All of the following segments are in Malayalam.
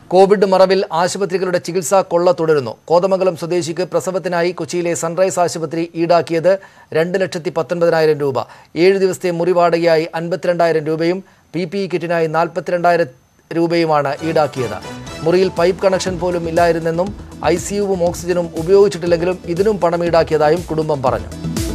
കോവിഡ് മറവിൽ ആശുപത്രികളുടെ ചികിത്സാ കൊള്ള തുടരുന്നു. കോതമംഗലം സ്വദേശിക്ക് പ്രസവത്തിനായി കൊച്ചിയിലെ സൺറൈസ് ആശുപത്രി ഈടാക്കിയത് 2,19,000 രൂപ. 7 ദിവസത്തെ മുറി വാടകയായി 52,000 രൂപയും PPE കിറ്റിനായി 42,000 രൂപയുമാണ് ഈടാക്കിയത്. മുറിയിൽ പൈപ്പ് കണക്ഷൻ പോലും ഇല്ലായിരുന്നെന്നും ICUവും ഓക്സിജനും ഉപയോഗിച്ചിട്ടില്ലെങ്കിലും ഇതിനും പണം ഈടാക്കിയതായും കുടുംബം പറഞ്ഞു.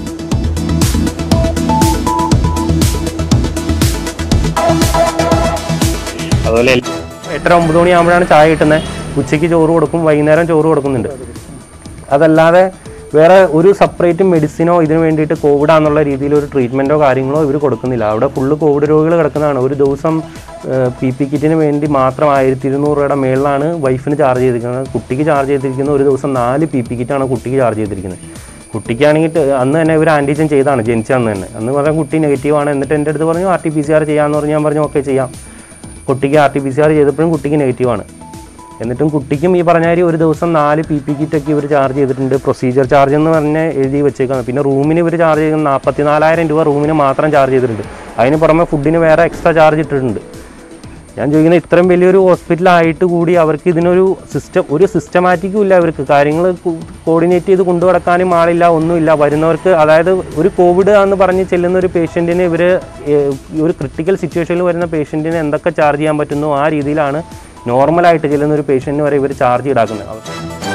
അതുപോലെ 8-9 മണിയാകുമ്പോഴാണ് ചായ കിട്ടുന്നത്. ഉച്ചയ്ക്ക് ചോറ് കൊടുക്കും, വൈകുന്നേരം ചോറ് കൊടുക്കുന്നുണ്ട്. അതല്ലാതെ വേറെ ഒരു സെപ്പറേറ്റ് മെഡിസിനോ ഇതിനു വേണ്ടിയിട്ട് കോവിഡാന്നുള്ള രീതിയിൽ ഒരു ട്രീറ്റ്മെൻറ്റോ കാര്യങ്ങളോ ഇവർ കൊടുക്കുന്നില്ല. അവിടെ ഫുള്ള് കോവിഡ് രോഗികൾ കിടക്കുന്നതാണ്. ഒരു ദിവസം PP കിറ്റിന് വേണ്ടി മാത്രം 1,200 രൂപയുടെ മേളിലാണ് വൈഫിന് ചാർജ് ചെയ്തിരിക്കുന്നത്. കുട്ടിക്ക് ചാർജ് ചെയ്തിരിക്കുന്നത് ഒരു ദിവസം 4 PP കിറ്റാണ് കുട്ടിക്ക് ചാർജ് ചെയ്തിരിക്കുന്നത്. കുട്ടിക്കാണെങ്കിൽ അന്ന് തന്നെ ഇവർ ആൻറ്റിജൻ ചെയ്താണ്, ജനിച്ച അന്ന് പറഞ്ഞാൽ കുട്ടി നെഗറ്റീവാണ്. എന്നിട്ട് എൻ്റെ അടുത്ത് പറഞ്ഞു RT-PCR ചെയ്യാമെന്ന് പറഞ്ഞ് ഞാൻ പറഞ്ഞു ഓക്കെ ചെയ്യാം. കുട്ടിക്ക് RT-PCR ചെയ്തപ്പോഴും കുട്ടിക്ക് നെഗറ്റീവാണ്. എന്നിട്ടും കുട്ടിക്കും ഈ പറഞ്ഞ ഒരു ദിവസം 4 PP കിറ്റൊക്കെ ഇവർ ചാർജ് ചെയ്തിട്ടുണ്ട്. പ്രൊസീജിയർ ചാർജ് എന്ന് പറഞ്ഞ് എഴുതി വെച്ചേക്കാണ്. പിന്നെ റൂമിന് ഇവർ ചാർജ് ചെയ്യുന്നത് 44,000 രൂപ റൂമിന് മാത്രം ചാർജ് ചെയ്തിട്ടുണ്ട്. അതിന് പുറമെ ഫുഡിന് വേറെ എക്സ്ട്രാ ചാർജ് ഇട്ടിട്ടുണ്ട്. ഞാൻ ചോദിക്കുന്നത് ഇത്രയും വലിയൊരു ഹോസ്പിറ്റലായിട്ട് കൂടി അവർക്ക് ഇതിനൊരു സിസ്റ്റമാറ്റിക്കും ഇല്ല. അവർക്ക് കാര്യങ്ങൾ കോർഡിനേറ്റ് ചെയ്ത് കൊണ്ടുനടക്കാനും ആളില്ല, ഒന്നുമില്ല. വരുന്നവർക്ക് അതായത് ഒരു കോവിഡ് എന്ന് പറഞ്ഞ് ചെല്ലുന്ന ഒരു പേഷ്യൻറ്റിന് ഇവർ ഒരു ക്രിട്ടിക്കൽ സിറ്റുവേഷനിൽ വരുന്ന പേഷ്യൻറ്റിന് എന്തൊക്കെ ചാർജ് ചെയ്യാൻ പറ്റുന്നു ആ രീതിയിലാണ് നോർമലായിട്ട് ചെല്ലുന്ന ഒരു പേഷ്യൻറ്റിന് വരെ ഇവർ ചാർജ് ഈടാക്കുന്നത്.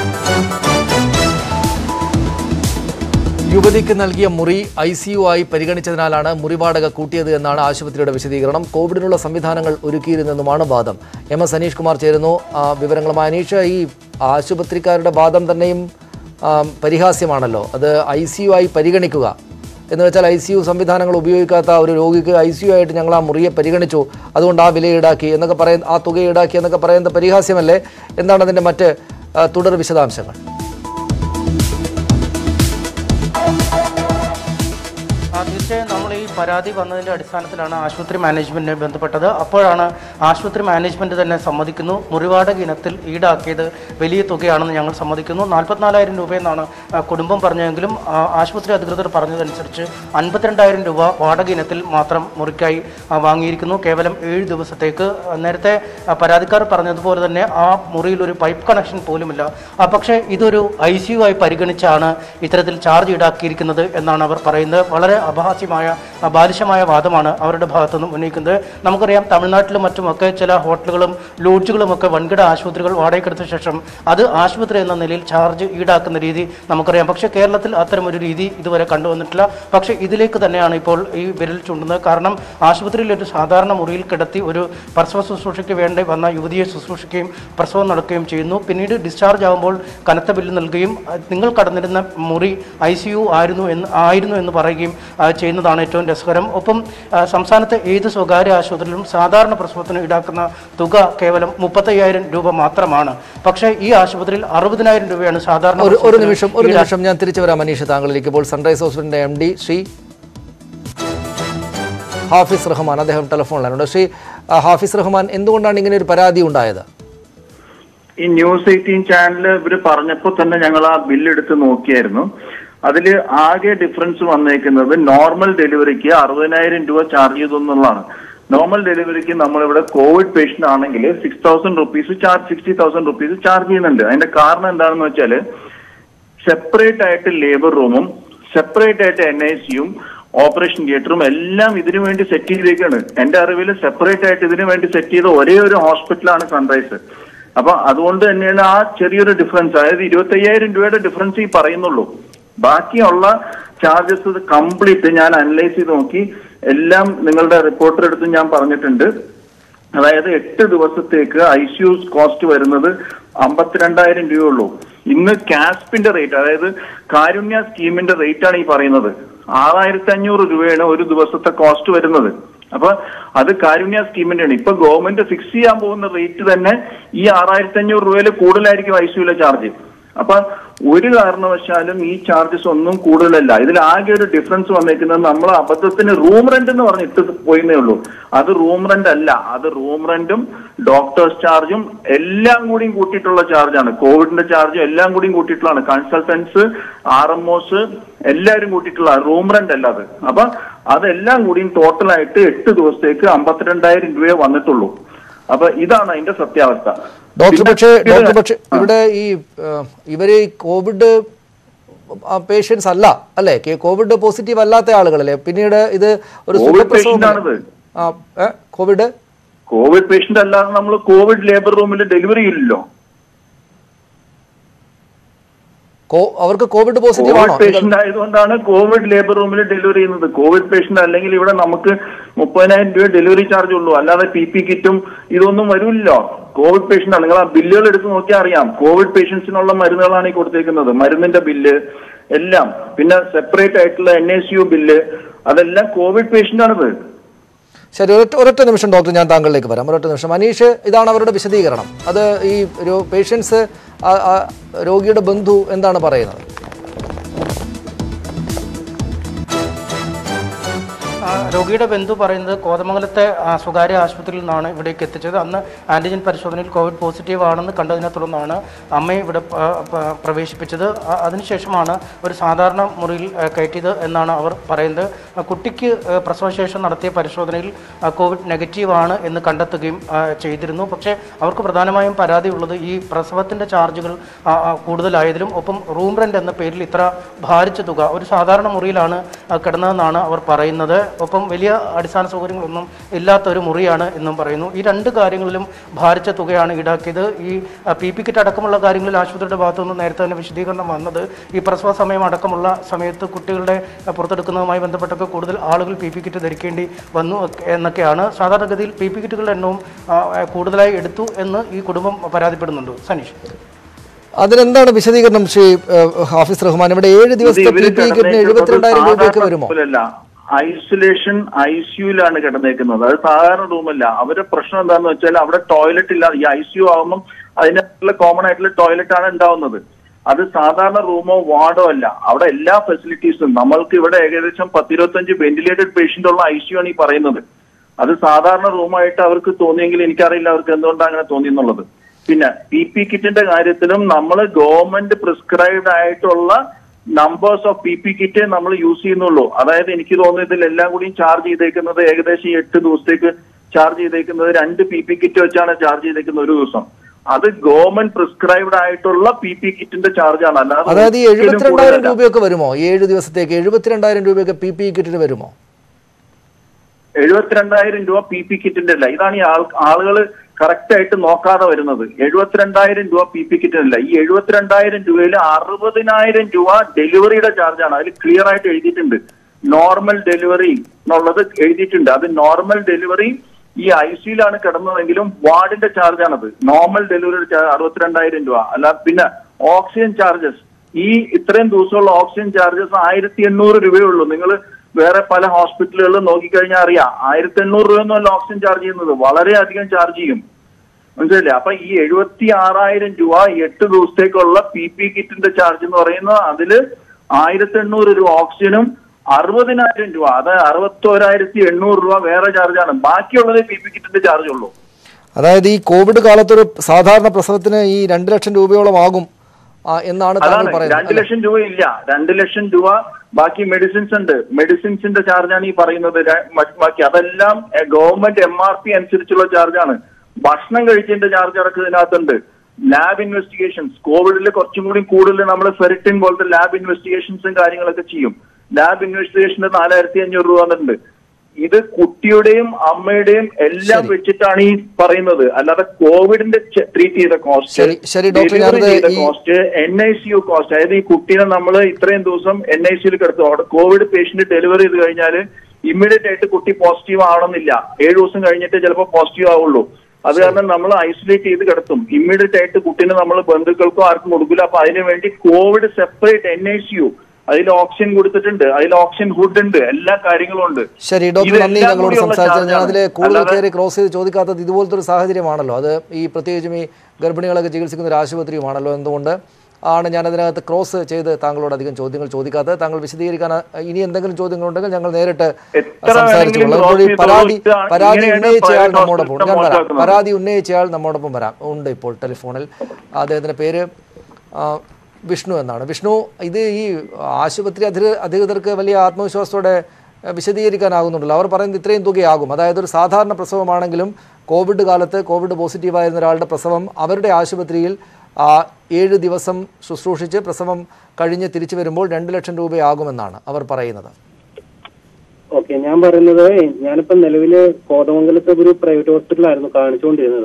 യുവതിക്ക് നൽകിയ മുറി ICU ആയി പരിഗണിച്ചതിനാലാണ് മുറി വാടക കൂട്ടിയത് എന്നാണ് ആശുപത്രിയുടെ വിശദീകരണം. കോവിഡിനുള്ള സംവിധാനങ്ങൾ ഒരുക്കിയിരുന്നെന്നുമാണ് വാദം. MS അനീഷ് കുമാർ ചേരുന്നു. വിവരങ്ങളുമായി അനീഷ്, ഈ ആശുപത്രിക്കാരുടെ വാദം തന്നെയും പരിഹാസ്യമാണല്ലോ. അത് ICU ആയി പരിഗണിക്കുക എന്ന് വെച്ചാൽ ICU സംവിധാനങ്ങൾ ഉപയോഗിക്കാത്ത ഒരു രോഗിക്ക് ICU ആയിട്ട് ഞങ്ങൾ ആ മുറിയെ പരിഗണിച്ചു, അതുകൊണ്ട് ആ വില ഈടാക്കി എന്നൊക്കെ ആ തുക ഈടാക്കി എന്നൊക്കെ പറയുന്നത് പരിഹാസ്യമല്ലേ? എന്താണ് അതിൻ്റെ മറ്റ് തുടർ വിശദാംശങ്ങൾ? തീർച്ചയായും നമ്മൾ ഈ പരാതി വന്നതിൻ്റെ അടിസ്ഥാനത്തിലാണ് ആശുപത്രി മാനേജ്മെൻറ്റിനെ ബന്ധപ്പെട്ടത്. അപ്പോഴാണ് ആശുപത്രി മാനേജ്മെൻറ്റ് തന്നെ സമ്മതിക്കുന്നു മുറിവാടക ഇനത്തിൽ ഈടാക്കിയത് വലിയ തുകയാണെന്ന് ഞങ്ങൾ സമ്മതിക്കുന്നു. 44,000 രൂപയെന്നാണ് കുടുംബം പറഞ്ഞതെങ്കിലും ആശുപത്രി അധികൃതർ പറഞ്ഞതനുസരിച്ച് 52,000 രൂപ വാടക ഇനത്തിൽ മാത്രം മുറിക്കായി വാങ്ങിയിരിക്കുന്നു, കേവലം 7 ദിവസത്തേക്ക്. നേരത്തെ പരാതിക്കാർ പറഞ്ഞതുപോലെ തന്നെ ആ മുറിയിൽ ഒരു പൈപ്പ് കണക്ഷൻ പോലുമില്ല. പക്ഷേ ഇതൊരു ICU ആയി പരിഗണിച്ചാണ് ഇത്തരത്തിൽ ചാർജ് ഈടാക്കിയിരിക്കുന്നത് എന്നാണ് അവർ പറയുന്നത്. വളരെ അപഹാസ്യമായ ബാലിശമായ വാദമാണ് അവരുടെ ഭാഗത്തു നിന്നും ഉന്നയിക്കുന്നത്. നമുക്കറിയാം തമിഴ്നാട്ടിലും മറ്റുമൊക്കെ ചില ഹോട്ടലുകളും ലോഡ്ജുകളുമൊക്കെ വൻകിട ആശുപത്രികൾ വാടകയ്ക്കെടുത്ത ശേഷം അത് ആശുപത്രി എന്ന നിലയിൽ ചാർജ് ഈടാക്കുന്ന രീതി നമുക്കറിയാം. പക്ഷേ കേരളത്തിൽ അത്തരമൊരു രീതി ഇതുവരെ കണ്ടുവന്നിട്ടില്ല. പക്ഷേ ഇതിലേക്ക് തന്നെയാണ് ഇപ്പോൾ ഈ വിരൽ ചൂണ്ടുന്നത്. കാരണം ആശുപത്രിയിൽ ഒരു സാധാരണ മുറിയിൽ കിടത്തി ഒരു പ്രസവ ശുശ്രൂഷയ്ക്ക് വേണ്ടി വന്ന യുവതിയെ ശുശ്രൂഷിക്കുകയും പ്രസവം നടക്കുകയും ചെയ്യുന്നു. പിന്നീട് ഡിസ്ചാർജ് ആകുമ്പോൾ കനത്ത ബില്ല് നൽകുകയും നിങ്ങൾ കടന്നിരുന്ന മുറി ICU ആയിരുന്നു എന്ന് പറയുകയും ചെയ്യുന്നതാണ് ഏറ്റവും രസകരം. ഒപ്പം സംസ്ഥാനത്തെ ഏത് സ്വകാര്യ ആശുപത്രിയിലും സാധാരണ പ്രസവത്തിന് ഈടാക്കുന്ന തുക കേവലം 35,000 രൂപ മാത്രമാണ്. പക്ഷേ ഈ ആശുപത്രിയിൽ 60,000 രൂപയാണ് സാധാരണ. ഒരു നിമിഷം ഞാൻ തിരിച്ചു വരാം അനീഷ് താങ്കളിലേക്ക്. ഇപ്പോൾ സൺറൈസ് ഹോസ്പിറ്റലിന്റെ MD ശ്രീ ഹാഫിസ് റഹ്മാൻ, അദ്ദേഹം ടെലിഫോണിലാണ്. ശ്രീ ഹാഫിസ് റഹ്മാൻ, എന്തുകൊണ്ടാണ് ഇങ്ങനെ ഒരു പരാതി ഉണ്ടായത്? ഈ News 18 ചാനൽ ഇവര് പറഞ്ഞപ്പോൾ തന്നെ ഞങ്ങൾ ആ ബില്ലെടുത്ത് നോക്കിയായിരുന്നു. അതിൽ ആകെ ഡിഫറൻസ് വന്നേക്കുന്നത് നോർമൽ ഡെലിവറിക്ക് 60,000 രൂപ ചാർജ് ചെയ്തു എന്നുള്ളതാണ്. നോർമൽ ഡെലിവറിക്ക് നമ്മളിവിടെ കോവിഡ് പേഷ്യന്റ് ആണെങ്കിൽ 60,000 റുപ്പീസ് ചാർജ് ചെയ്യുന്നുണ്ട്. അതിന്റെ കാരണം എന്താണെന്ന് വെച്ചാൽ സെപ്പറേറ്റ് ആയിട്ട് ലേബർ റൂമും സെപ്പറേറ്റ് ആയിട്ട് NICUം ഓപ്പറേഷൻ തിയേറ്ററും എല്ലാം ഇതിനു വേണ്ടി സെറ്റ് ചെയ്തേക്കാണ്. എന്റെ അറിവിൽ സെപ്പറേറ്റ് ആയിട്ട് ഇതിനു വേണ്ടി സെറ്റ് ചെയ്ത ഒരേ ഒരു ഹോസ്പിറ്റലാണ് സൺറൈസ്. അപ്പൊ അതുകൊണ്ട് തന്നെയാണ് ആ ചെറിയൊരു ഡിഫറൻസ്, അതായത് 25,000 രൂപയുടെ ഡിഫറൻസ് ഈ പറയുന്നുള്ളൂ. ബാക്കിയുള്ള ചാർജസ് കംപ്ലീറ്റ് ഞാൻ അനലൈസ് ചെയ്ത് നോക്കി, എല്ലാം നിങ്ങളുടെ റിപ്പോർട്ടർ എടുത്ത് ഞാൻ പറഞ്ഞിട്ടുണ്ട്. അതായത് 8 ദിവസത്തേക്ക് ICU കോസ്റ്റ് വരുന്നത് 52,000 രൂപയുള്ളൂ. ഇന്ന് കാസ്പിന്റെ റേറ്റ്, അതായത് കാരുണ്യ സ്കീമിന്റെ റേറ്റ് ആണ് ഈ പറയുന്നത്. 6,500 രൂപയാണ് ഒരു ദിവസത്തെ കോസ്റ്റ് വരുന്നത്. അപ്പൊ അത് കാരുണ്യ സ്കീമിന്റെയാണ്. ഇപ്പൊ ഗവൺമെന്റ് ഫിക്സ് ചെയ്യാൻ പോകുന്ന റേറ്റ് തന്നെ ഈ 6,500 രൂപയിൽ കൂടുതലായിരിക്കും ICUലെ ചാർജ്. അപ്പൊ ഒരു കാരണവശാലും ഈ ചാർജസ് ഒന്നും കൂടുതലല്ല. ഇതിൽ ആകെ ഒരു ഡിഫറൻസ് വന്നേക്കുന്നത് നമ്മൾ അബദ്ധത്തിന് റൂം റെന്റ് എന്ന് പറഞ്ഞിട്ട് പോയിന്നേ ഉള്ളൂ. അത് റൂം റെന്റ് അല്ല, അത് റൂം റെന്റും ഡോക്ടേഴ്സ് ചാർജും എല്ലാം കൂടിയും കൂട്ടിയിട്ടുള്ള ചാർജാണ്. കോവിഡിന്റെ ചാർജും എല്ലാം കൂടിയും കൂട്ടിയിട്ടുള്ളതാണ്. കൺസൾട്ടൻസ്, RMOs എല്ലാവരും കൂട്ടിയിട്ടുള്ള റൂം റെന്റ് അല്ല അത്. അപ്പൊ അതെല്ലാം കൂടിയും ടോട്ടലായിട്ട് 8 ദിവസത്തേക്ക് 52,000 രൂപയെ വന്നിട്ടുള്ളൂ. അപ്പൊ ഇതാണ് അതിന്റെ സത്യാവസ്ഥ. ഡോക്ടർ പക്ഷേ ഇവിടെ ഇവര് കോവിഡ് പേഷ്യൻസ് അല്ല അല്ലേ, കോവിഡ് പോസിറ്റീവ് അല്ലാത്ത ആളുകളല്ലേ? പിന്നീട് ഇത് ഒരു കോവിഡ് പേഷ്യന്റ് അല്ലാതെ നമ്മൾ കോവിഡ് ലേബർ റൂമിൽ ഡെലിവറി ഇല്ലല്ലോ. അവർക്ക് കോവിഡ് പോസിറ്റീവ് ആണോ? പേഷ്യന്റ് ആയതുകൊണ്ടാണ് കോവിഡ് ലേബർ റൂമിൽ ഡെലിവറി ചെയ്യുന്നത്. കോവിഡ് പേഷ്യന്റ് അല്ലെങ്കിൽ ഇവിടെ നമുക്ക് 30,000 രൂപ ഡെലിവറി ചാർജ് ഉള്ളൂ, അല്ലാതെ PP കിറ്റും ഇതൊന്നും വരില്ലല്ലോ. കോവിഡ് പേഷ്യന്റ് ആണ്. നിങ്ങൾ ആ ബില്ലുകൾ എടുത്ത് നോക്കിയാൽ അറിയാം. കോവിഡ് പേഷ്യൻസിനുള്ള മരുന്നുകളാണ് ഈ കൊടുത്തേക്കുന്നത്, മരുന്നിന്റെ ബില്ല് എല്ലാം. പിന്നെ സെപ്പറേറ്റ് ആയിട്ടുള്ള NICU ബില്ല്, അതെല്ലാം കോവിഡ് പേഷ്യന്റ് ആണിത്. ശരി, ഒരൊറ്റ നിമിഷം ഡോക്ടർ, ഞാൻ താങ്കളിലേക്ക് വരാം. ഒരൊറ്റ നിമിഷം. അനീഷ്, ഇതാണ് അവരുടെ വിശദീകരണം. അത് ഈ പേഷ്യൻസ്, രോഗിയുടെ ബന്ധു എന്താണ് പറയുന്നത്? രോഗിയുടെ ബന്ധു പറയുന്നത് കോതമംഗലത്തെ സ്വകാര്യ ആശുപത്രിയിൽ നിന്നാണ് ഇവിടേക്ക് എത്തിച്ചത്. അന്ന് ആൻറ്റിജൻ പരിശോധനയിൽ കോവിഡ് പോസിറ്റീവ് ആണെന്ന് കണ്ടതിനെ തുടർന്നാണ് അമ്മയെ ഇവിടെ പ്രവേശിപ്പിച്ചത്. അതിനുശേഷമാണ് ഒരു സാധാരണ മുറിയിൽ കയറ്റിയത് എന്നാണ് അവർ പറയുന്നത്. കുട്ടിക്ക് പ്രസവശേഷം നടത്തിയ പരിശോധനയിൽ കോവിഡ് നെഗറ്റീവ് ആണ് എന്ന് കണ്ടെത്തുകയും ചെയ്തിരുന്നു. പക്ഷേ അവർക്ക് പ്രധാനമായും പരാതിയുള്ളത് ഈ പ്രസവത്തിൻ്റെ ചാർജുകൾ കൂടുതലായതിലും ഒപ്പം റൂം റെൻ്റ് എന്ന പേരിൽ ഇത്ര ഭാരിച്ച തുക, ഒരു സാധാരണ മുറിയിലാണ് കിടന്നതെന്നാണ് അവർ പറയുന്നത്. ഒപ്പം വലിയ അടിസ്ഥാന സൗകര്യങ്ങളൊന്നും ഇല്ലാത്ത ഒരു മുറിയാണ് എന്നും പറയുന്നു. ഈ രണ്ട് കാര്യങ്ങളിലും ഭാരിച്ച തുകയാണ് ഈടാക്കിയത്. ഈ PP കിറ്റ് അടക്കമുള്ള കാര്യങ്ങളിൽ ആശുപത്രിയുടെ ഭാഗത്തുനിന്ന് നേരത്തെ തന്നെ വിശദീകരണം വന്നത് ഈ പ്രസവ സമയം അടക്കമുള്ള സമയത്ത് കുട്ടികളുടെ പുറത്തെടുക്കുന്നതുമായി ബന്ധപ്പെട്ടൊക്കെ കൂടുതൽ ആളുകൾ PP കിറ്റ് ധരിക്കേണ്ടി വന്നു എന്നൊക്കെയാണ്. സാധാരണഗതിയിൽ PP കിറ്റുകളുടെ എണ്ണവും കൂടുതലായി എടുത്തു എന്ന് ഈ കുടുംബം പരാതിപ്പെടുന്നുണ്ട്. സനീഷ്, അതിനെന്താണ് വിശദീകരണം ശ്രീ ഹാഫിസ് റഹ്മാൻ? ഇവിടെ 7 ദിവസത്തെ PP കിറ്റിന് 72,000 രൂപയൊക്കെ വരുമോ? ഐസൊലേഷൻ ICUലാണ് കിടന്നേക്കുന്നത്. അത് സാധാരണ റൂമല്ല. അവരുടെ പ്രശ്നം എന്താന്ന് വെച്ചാൽ അവിടെ ടോയ്ലറ്റ് ഇല്ല. ഈ ICU ആകുമ്പം അതിനുള്ള കോമൺ ആയിട്ടുള്ള ടോയ്ലറ്റ് ആണ് ഉണ്ടാവുന്നത്. അത് സാധാരണ റൂമോ വാർഡോ അല്ല. അവിടെ എല്ലാ ഫെസിലിറ്റീസും, നമ്മൾക്ക് ഇവിടെ ഏകദേശം 10-25 വെന്റിലേറ്റഡ് പേഷ്യന്റ് ഉള്ള ICU ആണ് ഈ പറയുന്നത്. അത് സാധാരണ റൂമായിട്ട് അവർക്ക് തോന്നിയെങ്കിൽ എനിക്കറിയില്ല അവർക്ക് എന്തുകൊണ്ടാണ് അങ്ങനെ തോന്നിയെന്നുള്ളത്. പിന്നെ PP കിറ്റിന്റെ കാര്യത്തിലും നമ്മൾ ഗവൺമെന്റ് പ്രിസ്ക്രൈബ്ഡ് ആയിട്ടുള്ള നമ്പേഴ്സ് ഓഫ് PP കിറ്റ് നമ്മൾ യൂസ് ചെയ്യുന്നുള്ളൂ. അതായത് എനിക്ക് തോന്നുന്നു ഇതിലെല്ലാം കൂടി ചാർജ് ചെയ്തേക്കുന്നത് ഏകദേശം 8 ദിവസത്തേക്ക് ചാർജ് ചെയ്തേക്കുന്നത് 2 PP കിറ്റ് വെച്ചാണ് ചാർജ് ചെയ്തേക്കുന്നത് ഒരു ദിവസം. അത് ഗവൺമെന്റ് പ്രിസ്ക്രൈബ്ഡ് ആയിട്ടുള്ള PP കിറ്റിന്റെ ചാർജ് ആണ്. അതായത് 72,000 രൂപയൊക്കെ വരുമോ? 7 ദിവസത്തേക്ക് 72,000 രൂപയൊക്കെ PP കിറ്റിന് വരുമോ? 72,000 രൂപ PP കിറ്റിന്റെ അല്ല. ഇതാണ് ഈ ആളുകൾ കറക്റ്റ് ആയിട്ട് നോക്കാതെ വരുന്നത്. 72,000 രൂപ PP കിറ്റിനല്ല. ഈ 72,000 രൂപയിൽ 60,000 രൂപ ഡെലിവറിയുടെ ചാർജാണ്. അതിൽ ക്ലിയർ ആയിട്ട് എഴുതിയിട്ടുണ്ട്. നോർമൽ ഡെലിവറി എന്നുള്ളത് എഴുതിയിട്ടുണ്ട്. അത് നോർമൽ ഡെലിവറി ഈ ICUലാണ് കിടന്നതെങ്കിലും വാർഡിന്റെ ചാർജാണത്. നോർമൽ ഡെലിവറിയുടെ ചാർജ് 62,000 രൂപ അല്ല. പിന്നെ ഓക്സിജൻ ചാർജസ്, ഈ ഇത്രയും ദിവസമുള്ള ഓക്സിജൻ ചാർജസ് 1,800 രൂപയേ ഉള്ളൂ. നിങ്ങൾ വേറെ പല ഹോസ്പിറ്റലുകളിൽ നോക്കിക്കഴിഞ്ഞാൽ അറിയാം 1,800 രൂപയൊന്നുമല്ല ഓക്സിജൻ ചാർജ് ചെയ്യുന്നത്, വളരെയധികം ചാർജ് ചെയ്യും. മനസ്സിലായില്ലേ? അപ്പൊ ഈ 76,000 രൂപ 8 ദിവസത്തേക്കുള്ള PP കിറ്റിന്റെ ചാർജ് എന്ന് പറയുന്നത് അതില് 1,800 രൂപ ഓക്സിജനും 60,000 രൂപ, അതായത് 61,800 രൂപ വേറെ ചാർജാണ്. ബാക്കിയുള്ളത് PP കിറ്റിന്റെ ചാർജ് ഉള്ളൂ. അതായത് ഈ കോവിഡ് കാലത്തൊരു സാധാരണ പ്രസവത്തിന് ഈ 2 ലക്ഷം രൂപയോളം ആകും എന്നാണ് താങ്കൾ പറയുന്നത്. 2 ലക്ഷം രൂപ ഇല്ല, 2 ലക്ഷം രൂപ ബാക്കി മെഡിസിൻസ് ഉണ്ട്. മെഡിസിൻസിന്റെ ചാർജാണ് ഈ പറയുന്നത്. ബാക്കി അതെല്ലാം ഗവൺമെന്റ് MRP അനുസരിച്ചുള്ള ചാർജാണ്. ഭക്ഷണം കഴിച്ചതിന്റെ ചാർജ് അടക്കം ഇതിനകത്തുണ്ട്. ലാബ് ഇൻവെസ്റ്റിഗേഷൻസ്, കോവിഡിൽ കുറച്ചും കൂടി കൂടുതൽ നമ്മൾ ഫെറിറ്റിൻ പോലത്തെ ലാബ് ഇൻവെസ്റ്റിഗേഷൻസും കാര്യങ്ങളൊക്കെ ചെയ്യും. ലാബ് ഇൻവെസ്റ്റിഗേഷന് 4,500 രൂപ വന്നിട്ടുണ്ട്. ഇത് കുട്ടിയുടെയും അമ്മയുടെയും എല്ലാം വെച്ചിട്ടാണ് ഈ പറയുന്നത്. അല്ലാതെ കോവിഡിന്റെ ട്രീറ്റ് ചെയ്ത കോസ്റ്റ്, ഡെലിവറി ചെയ്ത കോസ്റ്റ്, NICU കോസ്റ്റ്, അതായത് ഈ കുട്ടീനെ നമ്മൾ ഇത്രയും ദിവസം NICUയിൽ കിടത്തും. അവിടെ കോവിഡ് പേഷ്യന്റ് ഡെലിവറി ചെയ്ത് കഴിഞ്ഞാൽ ഇമ്മീഡിയറ്റ് ആയിട്ട് കുട്ടി പോസിറ്റീവ് ആവണമെന്നില്ല. 7 ദിവസം കഴിഞ്ഞിട്ട് ചിലപ്പോൾ പോസിറ്റീവ് ആവുള്ളൂ. അത് കാരണം നമ്മൾ ഐസൊലേറ്റ് ചെയ്ത് കിടത്തും. ഇമ്മീഡിയറ്റ് ആയിട്ട് കുട്ടീനെ നമ്മൾ ബന്ധുക്കൾക്കോ ആർക്കും കൊടുക്കില്ല. അപ്പൊ അതിനു വേണ്ടി കോവിഡ് സെപ്പറേറ്റ് NICU, അതിൽ ഓക്സിജൻ കൊടുത്തിട്ടുണ്ട്, അതിൽ ഓക്സിജൻ ഹുഡ് ഉണ്ട്, എല്ലാ കാര്യങ്ങളും ഉണ്ട്. ശരി ഡോക്ടർ, നന്ദി ഞങ്ങളോട് സംസാരിച്ചത്. ഞാൻ അതിൽ കൂടുതൽ കയറി ക്രോസ് ചെയ്ത് ചോദിക്കാത്തത് ഇതുപോലത്തെ ഒരു സാഹചര്യമാണല്ലോ. അത് ഈ പ്രത്യേകിച്ചും ഈ ഗർഭിണികളൊക്കെ ചികിത്സിക്കുന്ന ഒരു ആശുപത്രിയുമാണല്ലോ. എന്തുകൊണ്ട് ആണ് ഞാൻ അതിനകത്ത് ക്രോസ് ചെയ്ത് താങ്കളോട് അധികം ചോദ്യങ്ങൾ ചോദിക്കാത്തത്? താങ്കൾ വിശദീകരിക്കാൻ ഇനി എന്തെങ്കിലും ചോദ്യങ്ങളുണ്ടെങ്കിൽ ഞങ്ങൾ നേരിട്ട് സംസാരിച്ചോളാം. പരാതി ഉന്നയിച്ചയാൾ നമ്മോടൊപ്പം, ഞാൻ വരാം. പരാതി ഉന്നയിച്ചയാൾ നമ്മോടൊപ്പം ഉണ്ട് ഇപ്പോൾ ടെലിഫോണിൽ. അദ്ദേഹത്തിൻ്റെ പേര് വിഷ്ണു എന്നാണ്. വിഷ്ണു, ഇത് ഈ ആശുപത്രി അധികൃതർക്ക് വലിയ ആത്മവിശ്വാസത്തോടെ വിശദീകരിക്കാനാകുന്നുണ്ടല്ലോ. അവർ പറയുന്നത് ഇത്രയും തുകയാകും. അതായത് ഒരു സാധാരണ പ്രസവമാണെങ്കിലും കോവിഡ് കാലത്ത് കോവിഡ് പോസിറ്റീവായിരുന്ന ഒരാളുടെ പ്രസവം അവരുടെ ആശുപത്രിയിൽ 7 ദിവസം ശുശ്രൂഷിച്ച് പ്രസവം കഴിഞ്ഞ് തിരിച്ചു വരുമ്പോൾ 2 ലക്ഷം രൂപയാകുമെന്നാണ് അവർ പറയുന്നത്. ഓക്കെ, ഞാൻ പറയുന്നത് ഞാനിപ്പോ നിലവില് കോതമംഗലത്തെ ഒരു പ്രൈവറ്റ് ഹോസ്പിറ്റലായിരുന്നു കാണിച്ചുകൊണ്ടിരുന്നത്.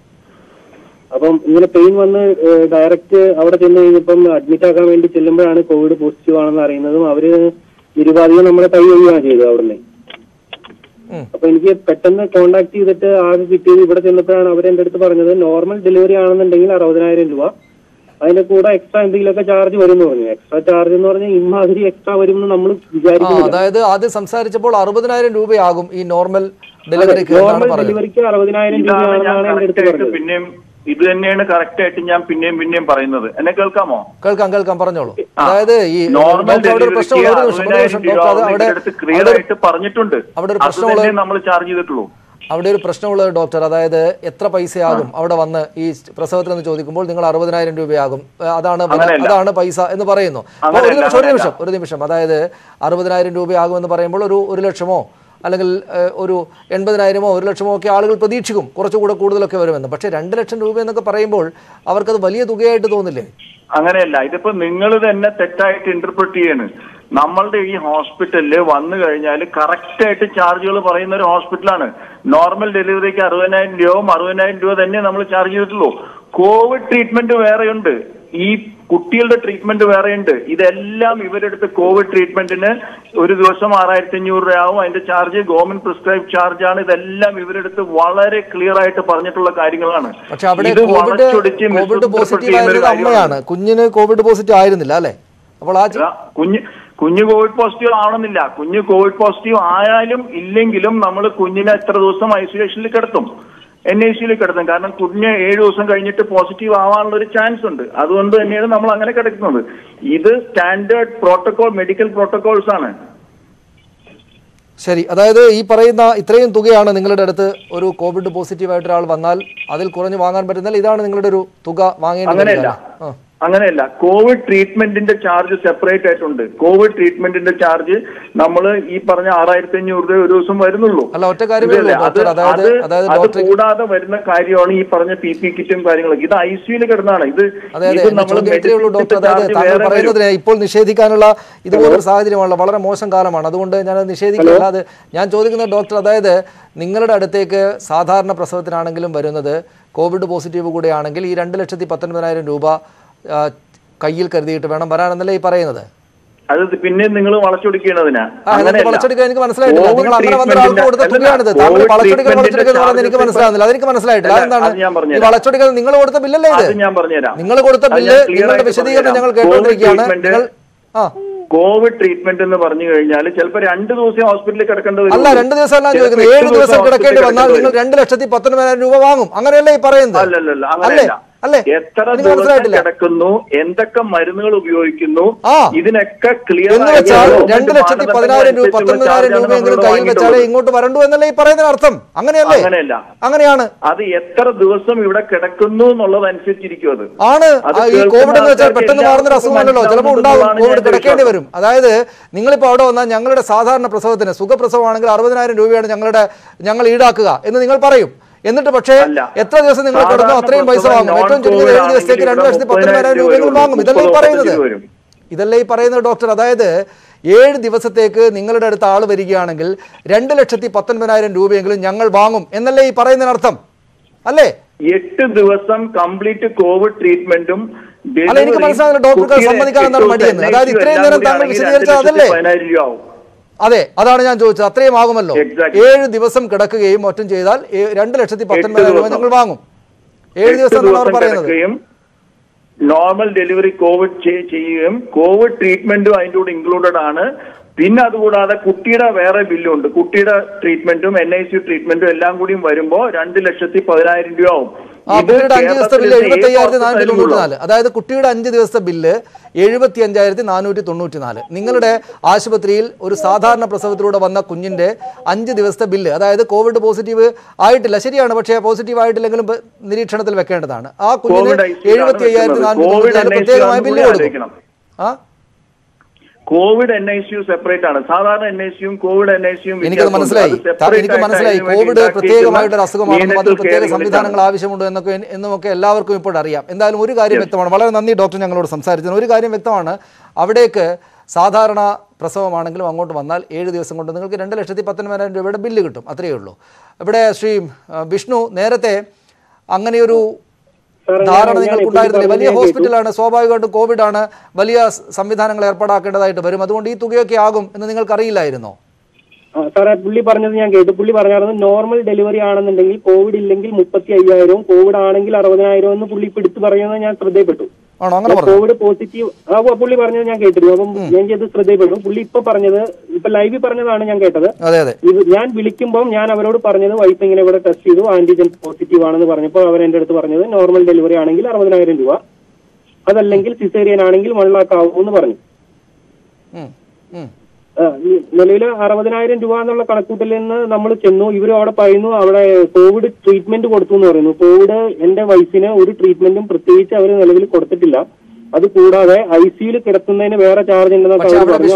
അപ്പം ഇങ്ങനെ പെയിൻ വന്ന് ഡയറക്റ്റ് അവിടെ ചെന്ന് കഴിഞ്ഞപ്പം അഡ്മിറ്റ് ആക്കാൻ വേണ്ടി ചെല്ലുമ്പോഴാണ് കോവിഡ് പോസിറ്റീവ് ആണെന്ന് അറിയുന്നതും അവര് നിരുപാധികം നമ്മളെ കൈ ഒഴിയുകയാണ് ചെയ്തത് അവിടുന്ന്. അപ്പൊ എനിക്ക് പെട്ടെന്ന് കോണ്ടാക്ട് ചെയ്തിട്ട് ആകെ കിട്ടിയത് ഇവിടെ ചെന്നപ്പോഴാണ് അവരെന്റെ അടുത്ത് പറഞ്ഞത് നോർമൽ ഡെലിവറി ആണെന്നുണ്ടെങ്കിൽ 60,000 രൂപ, അതിന്റെ കൂടെ എക്സ്ട്രാ എന്തെങ്കിലുമൊക്കെ ചാർജ് വരും എന്ന് പറഞ്ഞു. എക്സ്ട്രാ ചാർജ് എന്ന് പറഞ്ഞാൽ ഇമാതിരി എക്സ്ട്രാ വരും എന്ന് നമ്മൾ വിചാരിക്കുന്നു. അതായത് ആദ്യം സംസാരിച്ചപ്പോൾ 60,000 രൂപയാകും ഈ നോർമൽ ഡെലിവറിക്ക്. നോർമൽ ഡെലിവറിക്ക് 60,000 രൂപയാണെന്നാണ് എന്റെ അടുത്ത് പറഞ്ഞത്. പിന്നെയും ഇത് തന്നെയാണ് കറക്റ്റ് ആയിട്ട് ഞാൻ പിന്നെയും പറയുന്നത്. എന്നെ കേൾക്കാമോ? കേൾക്കാം, പറഞ്ഞോളൂ. അതായത് ഈ നോർമൽ ഡെലിവറിക്ക് 60,000 രൂപ ക്ലിയർ ആയിട്ട് പറഞ്ഞിട്ടുണ്ട്. അവിടെ ഒരു അത് തന്നെ നമ്മൾ ചാർജ് ചെയ്തിട്ടുള്ളൂ. അവിടെ ഒരു പ്രശ്നമുള്ളത് ഡോക്ടർ, അതായത് എത്ര പൈസയാകും അവിടെ വന്ന് ഈ പ്രസവത്തിൽ നിന്ന് ചോദിക്കുമ്പോൾ നിങ്ങൾ 60,000 രൂപയാകും, അതാണ് പൈസ എന്ന് പറയുന്നു. ഒരു നിമിഷം അതായത് 60,000 രൂപയാകുമെന്ന് പറയുമ്പോൾ ഒരു ലക്ഷമോ അല്ലെങ്കിൽ ഒരു 80,000-ഓ 1 ലക്ഷമോ ഒക്കെ ആളുകൾ പ്രതീക്ഷിക്കും, കുറച്ചുകൂടെ കൂടുതലൊക്കെ വരുമെന്ന്. പക്ഷേ 2 ലക്ഷം രൂപ എന്നൊക്കെ പറയുമ്പോൾ അവർക്കത് വലിയ തുകയായിട്ട് തോന്നില്ലേ? അങ്ങനെയല്ല, ഇതിപ്പോ നിങ്ങൾ തന്നെ തെറ്റായിട്ട് ഇന്റർപ്രറ്റ് ചെയ്യാണ്. നമ്മളുടെ ഈ ഹോസ്പിറ്റലിൽ വന്നു കഴിഞ്ഞാൽ കറക്റ്റ് ആയിട്ട് ചാർജുകൾ പറയുന്ന ഒരു ഹോസ്പിറ്റലാണ്. നോർമൽ ഡെലിവറിക്ക് 60,000 രൂപയും 60,000 രൂപ തന്നെ നമ്മൾ ചാർജ് ചെയ്തിട്ടുള്ളൂ. കോവിഡ് ട്രീറ്റ്മെന്റ് വേറെയുണ്ട്, ഈ കുട്ടികളുടെ ട്രീറ്റ്മെന്റ് വേറെയുണ്ട്. ഇതെല്ലാം ഇവരെടുത്ത് കോവിഡ് ട്രീറ്റ്മെന്റിന് ഒരു ദിവസം 6,500 രൂപയാവും. അതിന്റെ ചാർജ് ഗവൺമെന്റ് പ്രിസ്ക്രൈബ് ചാർജ് ആണ്. ഇതെല്ലാം ഇവരെടുത്ത് വളരെ ക്ലിയർ ആയിട്ട് പറഞ്ഞിട്ടുള്ള കാര്യങ്ങളാണ്. ഇത് കോവിഡ് പോസിറ്റീവ് ആയിരുന്നത് അമ്മയാണ്, കുഞ്ഞിന് കോവിഡ് പോസിറ്റീവ് ആയിരുന്നില്ല അല്ലെ? അപ്പോൾ കുഞ്ഞ് കോവിഡ് പോസിറ്റീവ് ആവണമെന്നില്ല. കുഞ്ഞ് കോവിഡ് പോസിറ്റീവ് ആയാലും ഇല്ലെങ്കിലും നമ്മൾ കുഞ്ഞിനെ എത്ര ദിവസം ഐസൊലേഷനിൽ കിടത്തും, NICU കിടത്തും. കാരണം കുഞ്ഞ് 7 ദിവസം കഴിഞ്ഞിട്ട് പോസിറ്റീവ് ആവാനുള്ള ഒരു ചാൻസ് ഉണ്ട്. അതുകൊണ്ട് തന്നെയാണ് നമ്മൾ അങ്ങനെ കിടക്കുന്നത്. ഇത് സ്റ്റാൻഡേർഡ് പ്രോട്ടോകോൾ, മെഡിക്കൽ പ്രോട്ടോകോൾസ് ആണ്. ശരി, അതായത് ഈ പറയുന്ന ഇത്രയും തുകയാണ് നിങ്ങളുടെ അടുത്ത് ഒരു കോവിഡ് പോസിറ്റീവ് ആയിട്ട് ഒരാൾ വന്നാൽ അതിൽ കുറഞ്ഞു വാങ്ങാൻ പറ്റുന്നാൽ ഇതാണ് നിങ്ങളുടെ ഒരു തുക വാങ്ങേണ്ടത്? അങ്ങനെയല്ല, കോവിഡ് ട്രീറ്റ്മെന്റിന്റെ ചാർജ് സെപ്പറേറ്റ് ആയിട്ടുണ്ട്. കോവിഡ് ട്രീറ്റ്മെന്റിന്റെ ചാർജ് നമ്മൾ ഈ പറഞ്ഞ 6,500 രൂപ ഒരു ദിവസം വരുന്നുള്ളൂ. അത് കൂടാതെ വരുന്ന കാര്യമാണ് ഈ പറഞ്ഞ PP കിറ്റും കാര്യങ്ങളൊക്കെ. ഇത് ICUയിൽ കിടന്നാണ്. ഇത് ഇപ്പോൾ നിഷേധിക്കാനുള്ള ഇതുപോലൊരു സാഹചര്യമാണ്, വളരെ മോശം കാലമാണ്. അതുകൊണ്ട് ഞാനത് നിഷേധിക്കില്ല. അത് ഞാൻ ചോദിക്കുന്ന ഡോക്ടർ, അതായത് നിങ്ങളുടെ അടുത്തേക്ക് സാധാരണ പ്രസവത്തിനാണെങ്കിലും വരുന്നത് കോവിഡ് പോസിറ്റീവ് കൂടെയാണെങ്കിൽ ഈ 2,19,000 രൂപ കയ്യിൽ കരുതിയിട്ട് വേണം വരാനെന്നല്ലേ ഈ പറയുന്നത്? അത് പിന്നെ നിങ്ങൾ വളച്ചൊടിക്കുന്നതിനാ? വളച്ചൊടിക്കാൻ എനിക്ക് മനസ്സിലായിട്ടില്ല. നിങ്ങൾ അങ്ങനെ വന്ന ഒരാൾക്ക് കൊടുത്ത തുകയാണിത്. താങ്കൾ വളച്ചൊടിക്കാൻ എനിക്ക് മനസ്സിലാകുന്നില്ല. അതെനിക്ക് മനസ്സിലായിട്ടില്ല. അതെന്താണ് ഈ വളച്ചൊടിക്കാൻ? നിങ്ങൾ കൊടുത്ത ബില്ലല്ലേ ഇത്? ഞാൻ പറഞ്ഞുതരാം. നിങ്ങൾ കൊടുത്ത ബില്ല്, നിങ്ങളുടെ വിശദീകരണം ഞങ്ങൾ കേട്ടോണ്ടിരിക്കുകയാണ്. കോവിഡ് ട്രീറ്റ്മെന്റ് എന്ന് പറഞ്ഞു കഴിഞ്ഞാൽ ചിലപ്പോൾ 2 ദിവസം ഹോസ്പിറ്റലിൽ കിടക്കേണ്ടി വരും. അല്ല, 2 ദിവസം അല്ല ചോദിക്കുന്നത്. 7 ദിവസം കിടക്കേണ്ടി വന്നാൽ നിങ്ങൾ 2,19,000 രൂപ വാങ്ങും, അങ്ങനെയല്ലേ ഈ പറയുന്നത്? അല്ലല്ല, അങ്ങനെയല്ല. എത്ര ദിവസം കിടക്കുന്നു, എന്തൊക്കെ മരുന്നുകൾ ഉപയോഗിക്കുന്നു, ഇതിനൊക്കെ ക്ലിയർ 2,19,000 രൂപ 19,000 രൂപയെങ്കിലും കയ്യിൽ വെച്ചാലേ ഇങ്ങോട്ട് വരണ്ടു എന്നല്ലേ ഈ പറയുന്നതിന് അർത്ഥം? അങ്ങനെയല്ലേ? അങ്ങനെയല്ല, അങ്ങനെയാണ്. അത് എത്ര ദിവസം ഇവിടെ കിടക്കുന്നു എന്നുള്ളതനുസരിച്ചിരിക്കും. അത് ആണ്. ഈ കോവിഡ് എന്ന് വെച്ചാൽ പെട്ടെന്ന് മാറുന്ന അസുഖമല്ലല്ലോ. ചിലപ്പോൾ ഉണ്ടാവും, കോവിഡ് കിടക്കേണ്ടി വരും. അതായത് നിങ്ങളിപ്പോ അവിടെ വന്നാൽ ഞങ്ങളുടെ സാധാരണ പ്രസവത്തിന് സുഖപ്രസവമാണെങ്കിൽ 60,000 രൂപയാണ് ഞങ്ങൾ ഈടാക്കുക എന്ന് നിങ്ങൾ പറയും. എന്നിട്ട് പക്ഷേ എത്ര ദിവസം നിങ്ങൾ കിടന്നോ അത്രയും പൈസ വാങ്ങും. ഏറ്റവും ചുരുങ്ങിയത് 7 ദിവസത്തേക്ക് 2,19,000 രൂപയെങ്കിലും വാങ്ങും. ഇതല്ലേ ഈ പറയുന്നത് ഡോക്ടർ? അതായത് 7 ദിവസത്തേക്ക് നിങ്ങളുടെ അടുത്ത് ആൾ വരികയാണെങ്കിൽ 2,19,000 രൂപയെങ്കിലും ഞങ്ങൾ വാങ്ങും എന്നല്ലേ ഈ പറയുന്നതിനർത്ഥം? അല്ലേ? 8 ദിവസം കംപ്ലീറ്റ് കോവിഡ് ട്രീറ്റ്മെന്റും. അല്ല, എനിക്ക് മനസ്സിലാകുന്നില്ല ഡോക്ടർക്ക് സമ്മതിക്കാൻ എന്താണ് മടിയെന്ന്. അതായത് ഇത്രയും നേരം താങ്കൾ വിശദീകരിച്ചത് അതല്ലേ? അതെ, അതാണ് ഞാൻ ചോദിച്ചത്. അത്രയും ആകുമല്ലോ. 7 ദിവസം കിടക്കുകയും മറ്റും ചെയ്താൽ 2,19,000 രൂപ ഞങ്ങൾ വാങ്ങും. 7 ദിവസം എന്നാണ് പറയുന്നത്. നോർമൽ ഡെലിവറി കോവിഡ് ചെയ്യുകയും കോവിഡ് ട്രീറ്റ്മെന്റും അതിൻ്റെ കൂടെ ഇൻക്ലൂഡഡ് ആണ്. പിന്നെ അതുകൂടാതെ കുട്ടിയുടെ വേറെ ബില്ലുണ്ട്. കുട്ടിയുടെ ട്രീറ്റ്മെന്റും NICU ട്രീറ്റ്മെന്റും എല്ലാം കൂടിയും വരുമ്പോൾ 2,10,000 രൂപ ആവും. കുട്ടിയുടെ 5 ദിവസത്തെ ബില്ല് 75,494. അതായത് കുട്ടിയുടെ 5 ദിവസത്തെ ബില്ല് 75,494. നിങ്ങളുടെ ആശുപത്രിയിൽ ഒരു സാധാരണ പ്രസവത്തിലൂടെ വന്ന കുഞ്ഞിന്റെ 5 ദിവസത്തെ ബില്ല്, അതായത് കോവിഡ് പോസിറ്റീവ് ആയിട്ടില്ല, ശരിയാണ്, പക്ഷേ പോസിറ്റീവ് ആയിട്ടില്ലെങ്കിലും നിരീക്ഷണത്തിൽ വെക്കേണ്ടതാണ്. ആ കുഞ്ഞിന് 75,494 പ്രത്യേകമായ ബില്ല് കൊടുക്കും. കോവിഡ് NICU സെപ്പറേറ്റ് ആണ്. സാധാരണ NICUം കോവിഡ് NICUം എനിക്ക് മനസ്സിലായി കോവിഡ് പ്രത്യേകമായിട്ടൊരു അസുഖമാണെന്നും അതിൽ പ്രത്യേക സംവിധാനങ്ങൾ ആവശ്യമുണ്ട് എന്നുമൊക്കെ എല്ലാവർക്കും ഇപ്പോൾ അറിയാം. എന്തായാലും ഒരു കാര്യം വ്യക്തമാണ്. വളരെ നന്ദി ഡോക്ടർ ഞങ്ങളോട് സംസാരിച്ചതിന്. ഒരു കാര്യം വ്യക്തമാണ്, അവിടേക്ക് സാധാരണ പ്രസവമാണെങ്കിലും അങ്ങോട്ട് വന്നാൽ 7 ദിവസം കൊണ്ട് നിങ്ങൾക്ക് 2,19,000 രൂപയുടെ ബില്ല് കിട്ടും. അത്രയേ ഉള്ളൂ. ഇവിടെ ശ്രീ വിഷ്ണു, നേരത്തെ അങ്ങനെയൊരു ധാരണ നിങ്ങൾക്കുണ്ടായിരുന്നില്ലേ? വലിയ ഹോസ്പിറ്റലാണ്, സ്വാഭാവികമായിട്ടും കോവിഡ് ആണ്, വലിയ സംവിധാനങ്ങൾ ഏർപ്പാടാക്കേണ്ടതായിട്ട് വരും, അതുകൊണ്ട് ഈ തുകയൊക്കെ ആകും എന്ന് നിങ്ങൾക്ക് അറിയില്ലായിരുന്നോ? സാറേ, പുള്ളി പറഞ്ഞത് ഞാൻ കേട്ടു. പുള്ളി പറഞ്ഞായിരുന്നു നോർമൽ ഡെലിവറി ആണെന്നുണ്ടെങ്കിൽ കോവിഡ് ഇല്ലെങ്കിൽ 35,000, കോവിഡ് ആണെങ്കിൽ 60,000 എന്ന് പുള്ളി ഇപ്പൊ എടുത്ത് പറയുന്നത് ഞാൻ ശ്രദ്ധയിൽപ്പെട്ടു. കോവിഡ് പോസിറ്റീവ് പുള്ളി പറഞ്ഞത് ഞാൻ കേട്ടിരുന്നു. അപ്പം ഞാൻ ചെയ്ത് ശ്രദ്ധയിൽപ്പെട്ടു. പുള്ളി ഇപ്പൊ പറഞ്ഞത്, ഇപ്പൊ ലൈവിൽ പറഞ്ഞതാണ് ഞാൻ കേട്ടത്. ഞാൻ വിളിക്കുമ്പോൾ ഞാൻ അവരോട് പറഞ്ഞത് വൈഫ് ഇങ്ങനെ ഇവിടെ ടെസ്റ്റ് ചെയ്തു, ആന്റിജൻ പോസിറ്റീവ് ആണെന്ന് പറഞ്ഞപ്പോൾ അവർ എന്റെ അടുത്ത് പറഞ്ഞത് നോർമൽ ഡെലിവറി ആണെങ്കിൽ 60,000 രൂപ, അതല്ലെങ്കിൽ സിസേറിയൻ ആണെങ്കിൽ 1 lakh ആവും എന്ന് പറഞ്ഞു. നിലവിൽ 60,000 രൂപ എന്നുള്ള കണക്കൂട്ടലിൽ നിന്ന് നമ്മൾ ചെന്നു. ഇവരും അവിടെ പറയുന്നു അവിടെ കോവിഡ് ട്രീറ്റ്മെന്റ് കൊടുത്തു എന്ന് പറയുന്നു. കോവിഡ് എന്റെ വൈഫിന് ഒരു ട്രീറ്റ്മെന്റും പ്രത്യേകിച്ച് അവർ നിലവിൽ കൊടുത്തിട്ടില്ല. അത് കൂടാതെ ICUയിൽ കിടത്തുന്നതിന് വേറെ ചാർജ് ഉണ്ടെന്നൊക്കെ അവർ പറഞ്ഞു.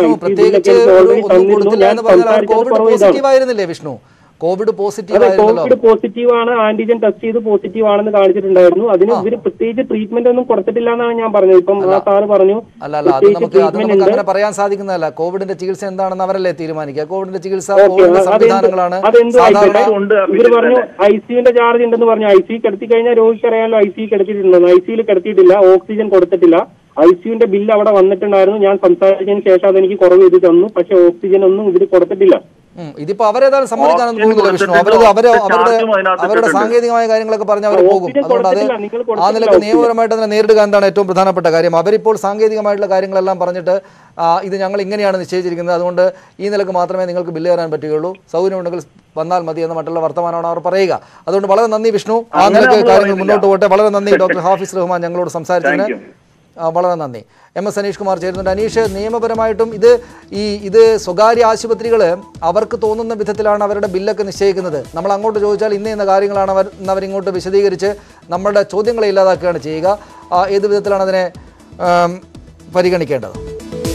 കോവിഡ് പോസിറ്റീവ് ആണ്, ആന്റിജൻ ടെസ്റ്റ് ചെയ്ത് പോസിറ്റീവ് ആണെന്ന് കാണിച്ചിട്ടുണ്ടായിരുന്നു. അതിന് ഇവര് പ്രത്യേകിച്ച് ട്രീറ്റ്മെന്റ് ഒന്നും കൊടുത്തിട്ടില്ല എന്നാണ് ഞാൻ പറഞ്ഞത്. ഇപ്പം സാറ് പറഞ്ഞു അങ്ങനെ പറയാൻ സാധിക്കുന്നതല്ല. കോവിഡിന്റെ ചികിത്സ എന്താണെന്ന് അവരല്ലേ തീരുമാനിക്കുക. കോവിഡിന്റെ ചികിത്സ സംവിധാനങ്ങളാണ്. ഇവർ പറഞ്ഞു ICUവിന്റെ ചാർജ് ഉണ്ടെന്ന് പറഞ്ഞു. ICU കിടത്തി കഴിഞ്ഞാൽ രോഗിക്ക് അറിയാമല്ലോ ICU കിടത്തിയിട്ടുണ്ടെന്ന്. ICUയിൽ കിടത്തിയിട്ടില്ല, ഓക്സിജൻ കൊടുത്തിട്ടില്ല. ICUവിന്റെ ബില്ല് അവിടെ വന്നിട്ടുണ്ടായിരുന്നു. ഞാൻ സംസാരിച്ചതിന് ശേഷം അതെനിക്ക് കുറവ് ചെയ്ത് തന്നു. പക്ഷെ ഓക്സിജൻ ഒന്നും ഇവര് കൊടുത്തിട്ടില്ല. ഇതിപ്പോ അവരേതായാലും സമ്മതിക്കാനൊന്നും പോകുന്നില്ല വിഷ്ണു. അവരുടെ സാങ്കേതികമായ കാര്യങ്ങളൊക്കെ പറഞ്ഞ് അവർ പോകും. അതുകൊണ്ട് അത് ആ നിലക്ക് നിയമപരമായിട്ട് അതിനെ നേരിടുക എന്താണ് ഏറ്റവും പ്രധാനപ്പെട്ട കാര്യം. അവരിപ്പോൾ സാങ്കേതികമായിട്ടുള്ള കാര്യങ്ങളെല്ലാം പറഞ്ഞിട്ട് ഇത് ഞങ്ങൾ ഇങ്ങനെയാണ് നിശ്ചയിച്ചിരിക്കുന്നത്, അതുകൊണ്ട് ഈ നിലക്ക് മാത്രമേ നിങ്ങൾക്ക് ബില്ല് തരാൻ പറ്റുകയുള്ളൂ, സൗകര്യമുണ്ടെങ്കിൽ വന്നാൽ മതി എന്ന മറ്റുള്ള വർത്തമാനമാണ് അവർ പറയുക. അതുകൊണ്ട് വളരെ നന്ദി വിഷ്ണു. ആ നിലക്ക് കാര്യങ്ങൾ മുന്നോട്ട് പോട്ടെ. വളരെ നന്ദി ഡോക്ടർ ഹാഫിസ് റഹ്മാൻ ഞങ്ങളോട് സംസാരിച്ചതിന്. വളരെ നന്ദി. MS അനീഷ് കുമാർ ചേരുന്നുണ്ട്. അനീഷ്, നിയമപരമായിട്ടും ഇത് സ്വകാര്യ ആശുപത്രികൾ അവർക്ക് തോന്നുന്ന വിധത്തിലാണ് അവരുടെ ബില്ലൊക്കെ നിശ്ചയിക്കുന്നത്. നമ്മൾ അങ്ങോട്ട് ചോദിച്ചാൽ ഇന്ന കാര്യങ്ങളാണ് അവരിങ്ങോട്ട് വിശദീകരിച്ച് നമ്മളുടെ ചോദ്യങ്ങളെ ഇല്ലാതാക്കുകയാണ് ചെയ്യുക. ഏത് വിധത്തിലാണ് അതിനെ പരിഗണിക്കേണ്ടത്?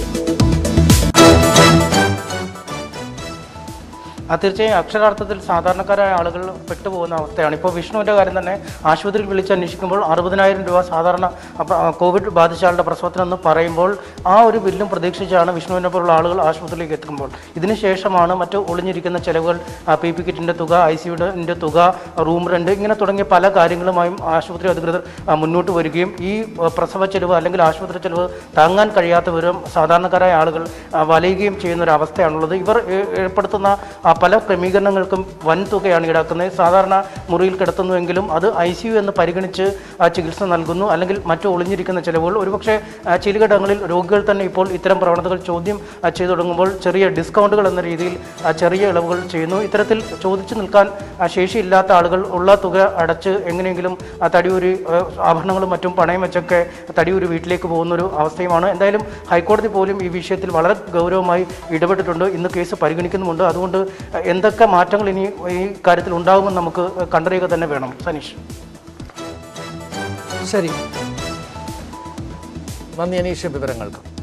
തീർച്ചയായും അക്ഷരാർത്ഥത്തിൽ സാധാരണക്കാരായ ആളുകൾ പെട്ടുപോകുന്ന അവസ്ഥയാണ്. ഇപ്പോൾ വിഷ്ണുവിൻ്റെ കാര്യം തന്നെ ആശുപത്രിയിൽ വിളിച്ച് അന്വേഷിക്കുമ്പോൾ 60,000 രൂപ സാധാരണ കോവിഡ് ബാധിച്ച ആളുടെ പ്രസവത്തിനെന്ന് പറയുമ്പോൾ ആ ഒരു ബില്ലും പ്രതീക്ഷിച്ചാണ് വിഷ്ണുവിനെ പോലുള്ള ആളുകൾ ആശുപത്രിയിലേക്ക് എത്തുമ്പോൾ. ഇതിനുശേഷമാണ് മറ്റ് ഒളിഞ്ഞിരിക്കുന്ന ചെലവുകൾ, PP കിറ്റിൻ്റെ തുക, ICUവിൻ്റെ തുക, റൂം റെന്റ്, ഇങ്ങനെ തുടങ്ങിയ പല കാര്യങ്ങളുമായും ആശുപത്രി അധികൃതർ മുന്നോട്ട് വരികയും ഈ പ്രസവ ചെലവ് അല്ലെങ്കിൽ ആശുപത്രി ചെലവ് താങ്ങാൻ കഴിയാത്തവരും സാധാരണക്കാരായ ആളുകൾ വലയുകയും ചെയ്യുന്ന ഒരു അവസ്ഥയാണുള്ളത്. ഇവർ ഏർപ്പെടുത്തുന്ന പല ക്രമീകരണങ്ങൾക്കും വൻ തുകയാണ് ഈടാക്കുന്നത്. സാധാരണ മുറിയിൽ കിടത്തുന്നുവെങ്കിലും അത് ICU എന്ന് പരിഗണിച്ച് ചികിത്സ നൽകുന്നു, അല്ലെങ്കിൽ മറ്റു ഒളിഞ്ഞിരിക്കുന്ന ചിലവുകൾ. ഒരുപക്ഷെ ചില ഘട്ടങ്ങളിൽ രോഗികൾ തന്നെ ഇപ്പോൾ ഇത്തരം പ്രവണതകൾ ചോദ്യം ചെയ്തു തുടങ്ങുമ്പോൾ ചെറിയ ഡിസ്കൗണ്ടുകൾ എന്ന രീതിയിൽ ചെറിയ ഇളവുകൾ ചെയ്യുന്നു. ഇത്തരത്തിൽ ചോദിച്ചു നിൽക്കാൻ ശേഷിയില്ലാത്ത ആളുകൾ ഉള്ള തുക അടച്ച് എങ്ങനെയെങ്കിലും തടിയൂരി ആഭരണങ്ങളും മറ്റും പണയം വെച്ചൊക്കെ തടിയൂരി വീട്ടിലേക്ക് പോകുന്നൊരു അവസ്ഥയുമാണ്. എന്തായാലും ഹൈക്കോടതി പോലും ഈ വിഷയത്തിൽ വളരെ ഗൗരവമായി ഇടപെട്ടിട്ടുണ്ട്. ഇന്ന് കേസ് പരിഗണിക്കുന്നുമുണ്ട്. അതുകൊണ്ട് എന്തൊക്കെ മാറ്റങ്ങൾ ഇനി ഈ കാര്യത്തിൽ ഉണ്ടാകുമെന്ന് നമുക്ക് കണ്ടറിയുക തന്നെ വേണം. സനീഷ്, ശരി, നന്ദി അനീഷ് വിവരങ്ങൾക്ക്.